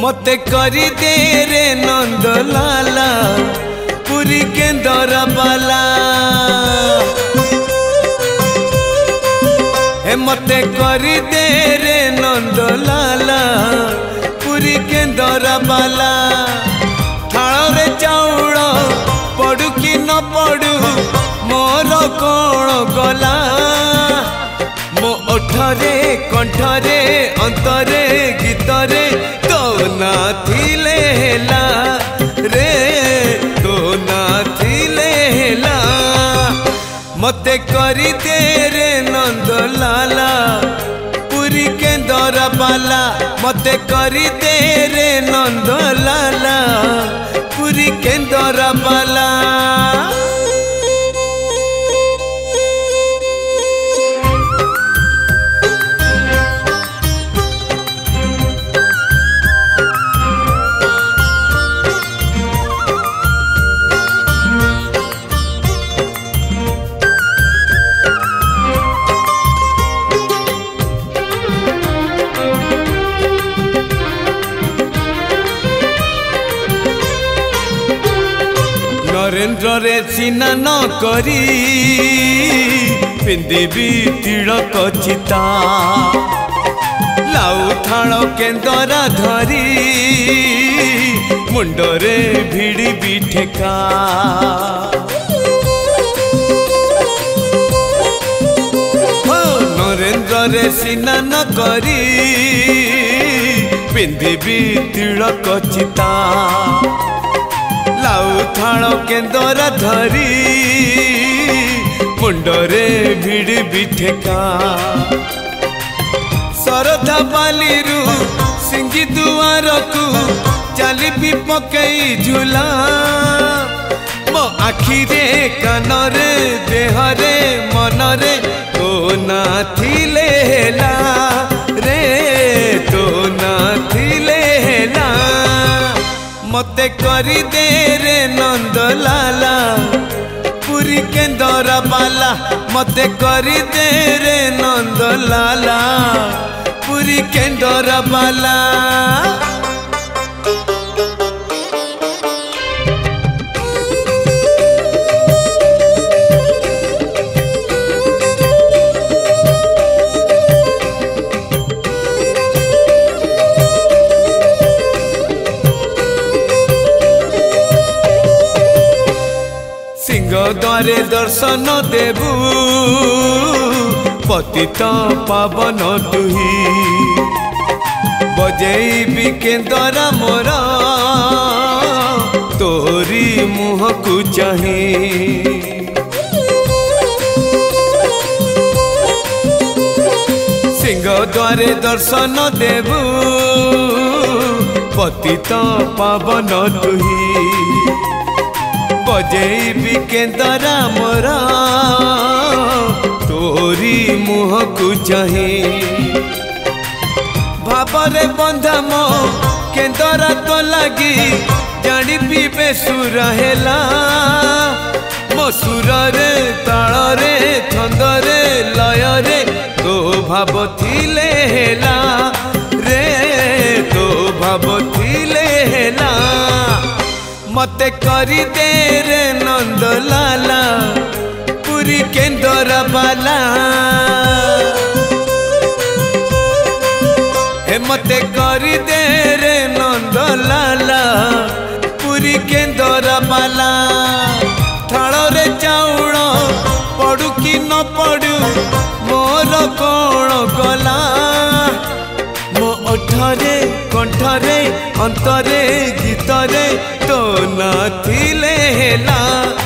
मते करी दे रे नंद लाला पुरी केंदर बाला हे मते करी दे रे नंद लाला पुरी केंदर बाला थाल रे चाउल पड़ू कि न पड़ू मोर कौन गला मो ओठरे कंठरे अंतरे गीतरे तो ना थिले हेला रे तो ना थिले हेला मते करी दे रे नंद लाला पुरी केंदर बाला मते करी दे रे नंद लाला पुरी केंदर बाला नरेंद्र रे सिना न करी पिंदेवी तिलक चिता लाउ थाल केंदरा धरी मुंडरे भिड़ी भी ठेका नरेंद्र रे सिना न करी पिंदेवी तिलक चिता लाउ थाल केंदर धरी मुंडरे भिड़ी भी ठेका सरधा बाली रु सिंगी दुआर को चाली भी पकई झूला मो आखि रे कान रे देह रे मन रे तो ना थिले हेला रे तो ना थिले हेला मते करी दे रे नंद लाला पुरी केंदर बाला मते करी दे रे नंद लाला पुरी केंदर बाला द्वारे दर्शन देबू पतित पावन तुही बजेबी केंदर मोर तोरी मुह को चाही सिंह द्वारे दर्शन देबू पतित पावन तुही बजेबी केंदरा मोर तोरी मुह को चाही भावरे बंधा मो केंदरा तो लगी जानी भी बेसुर हेला मो सुर रे ताल रे छंद रे लय रे तो भाव थिले हेला रे तो भाव थिले हेला मते करी दे रे नंद लाला पुरी केंदर बाला हे मते करी दे रे नंद लाला पुरी केंदर बाला थाल रे चाउल पड़ू कि न पड़ू मोर कौन गला मो ओठरे कंठरे अंतरे गीतरे तो ना थिले हेला।